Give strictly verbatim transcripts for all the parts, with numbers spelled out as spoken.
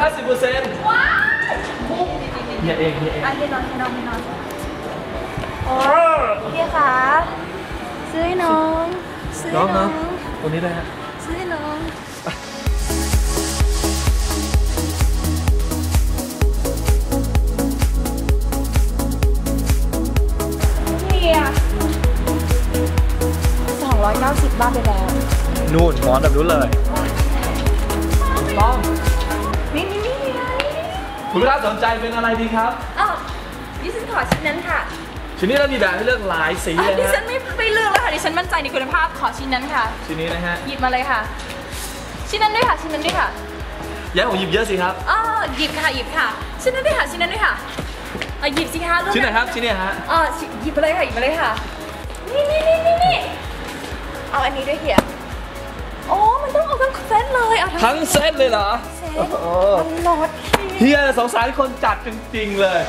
าสิบเปอร์เซ็นต์ว้ายเฮียเองเฮียเองอ่ะเฮียนอนเฮียนอนเฮียนอนโอ้เฮียคะซื้อให้น้องซื้อให้น้องตรงนี้ได้ฮะซื้อให้น้องเฮียสองร้อยเก้าสิบบ้าไปแล้วนู่นหมอนแบบนู้นเลยต้องนี่นี่นี่คุณลูกค้าสนใจเป็นอะไรดีครับอ๋อดิฉันขอชิ้นนั้นค่ะชิ้นนี้เรามีแบบให้เลือกหลายสีเลยดิฉันไม่ไม่เลือกแล้วค่ะดิฉันมั่นใจในคุณภาพขอชิ้นนั้นค่ะชิ้นนี้นะฮะหยิบมาเลยค่ะชิ้นนั้นด้วยค่ะชิ้นนั้นด้วยค่ะย้ายผมหยิบเยอะสิครับอ๋อหยิบค่ะหยิบค่ะชิ้นนั้นด้วยค่ะชิ้นนั้นด้วยค่ะอ่ะหยิบสิคะชิ้นไหนครับชิ้นนี้ฮะอ๋อหยิบมาเลยค่ะหยิบมาเลยค่ะนี่นี่นี่นี่นี่เอาอันนี้ด้วยเฮียโอ้มันต้องเอาทั้งเซตเลยเอาทั้งเซตเลยเหรอเซตมันลดเฮียสงสารคนจัดจริงๆเลย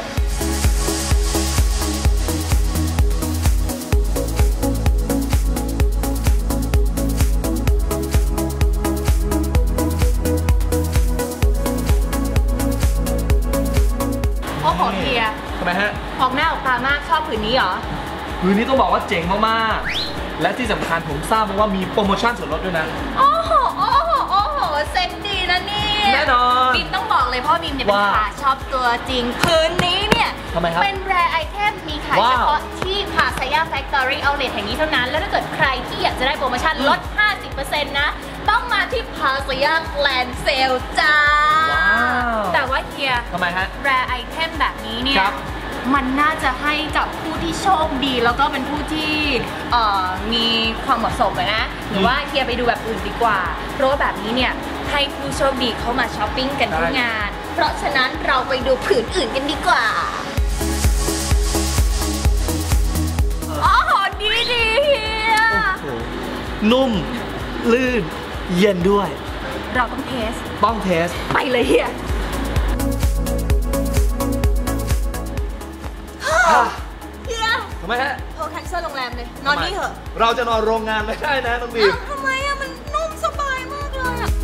โอ้โหเฮียทำไมฮะออกหน้าออกตามากชอบผืนนี้เหรอผืนนี้ต้องบอกว่าเจ๋งมากๆและที่สำคัญผมทราบมาว่ามีโปรโมชั่นส่วนลดด้วยนะโอ้โหโอ้โหโอ้โหเซ็ตดีนะนี่แน่นอนบีมต้องบอกเลยเพราะบีมเนี่ยเป็นขาชอบตัวจริงผืนนี้เนี่ยทำไมครับเป็นแรร์ไอเทมมีขายเฉพาะที่พาซายาแฟคทอรี่เอาท์เลทแห่งนี้เท่านั้นแล้วถ้าเกิดใครที่อยากจะได้โปรโมชั่นลด ห้าสิบเปอร์เซ็นต์ นะต้องมาที่พาซายาแกลนเซลจ้าแต่ว่าเฮียทำไมฮะแรร์ไอเทมแบบนี้เนี่ยมันน่าจะให้กับผู้ที่โชคดีแล้วก็เป็นผู้ที่มีความเหมาะสมนะหรือว่าเฮียไปดูแบบอื่นดีกว่าเพราะว่าแบบนี้เนี่ยให้ผู้โชคดีเข้ามาช้อปปิ้งกันที่งานเพราะฉะนั้นเราไปดูผืนอื่นกันดีกว่าอ๋อดีดีเฮียนุ่มลื่นเย็นด้วยเราต้องเทสต้องเทสไปเลยเฮียเฮียทำไมฮะโทรแคนเซิลโรงแรมเลยนอนนี่เหรอเราจะนอนโรงงานไม่ได้นะน้องบีมทำไมอะมันนุ่มสบายมากเลยอะ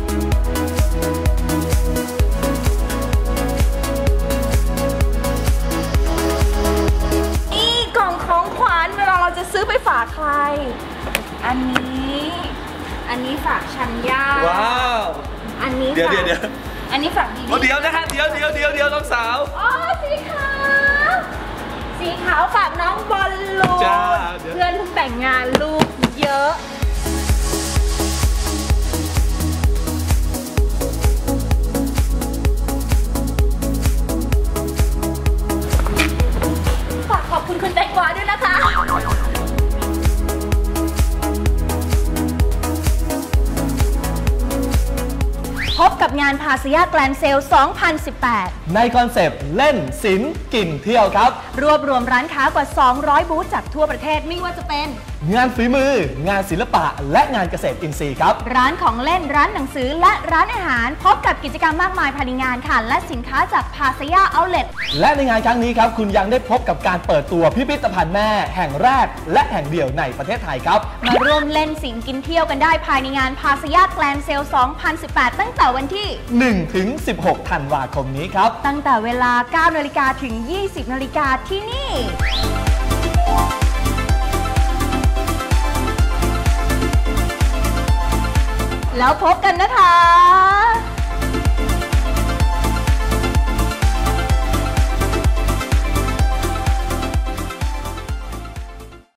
นี่กล่องของขวัญเวลาเราจะซื้อไปฝากใครอันนี้อันนี้ฝากชัญญาว้าวอันนี้เดี๋ยวเดี๋ยวเดี๋ยวอันนี้ฝากดีๆเดี๋ยวนะคะเดี๋ยวเดี๋ยวเดี๋ยวเดี๋ยวน้องสาวอ๋อสีขาวสีขาวฝากน้องบอลลูนเพื่อนเพิ่งแต่งงานลูกเยอะฝากขอบคุณคุณแตงกวาด้วยนะคะพบกับงานพาซายาแกลนเซลสองพันสิบแปดในคอนเซปต์เล่นศิลป์กินเที่ยวครับรวบรวมร้านค้ากว่าสองร้อยบูธจากทั่วประเทศไม่ว่าจะเป็นงานฝีมืองานศิลปะและงานเกษตรอินทรีย์ครับร้านของเล่นร้านหนังสือและร้านอาหารพบกับกิจกรรมมากมายภายในงานค่ะและสินค้าจากพาซายาเอาท์เลทและในงานครั้งนี้ครับคุณยังได้พบกับการเปิดตัวพิพิธภัณฑ์แม่แห่งแรกและแห่งเดียวในประเทศไทยครับมาร่วมเล่นสิงกินเที่ยวกันได้ภายในงานพาซายาแกลนเซลสองพันสิบแปดตั้งแต่วันที่หนึ่งถึงสิบหกธันวาคมนี้ครับตั้งแต่เวลาเก้านาฬิกาถึงยี่สิบนาฬิกาที่นี่แล้วพบกันนะคะ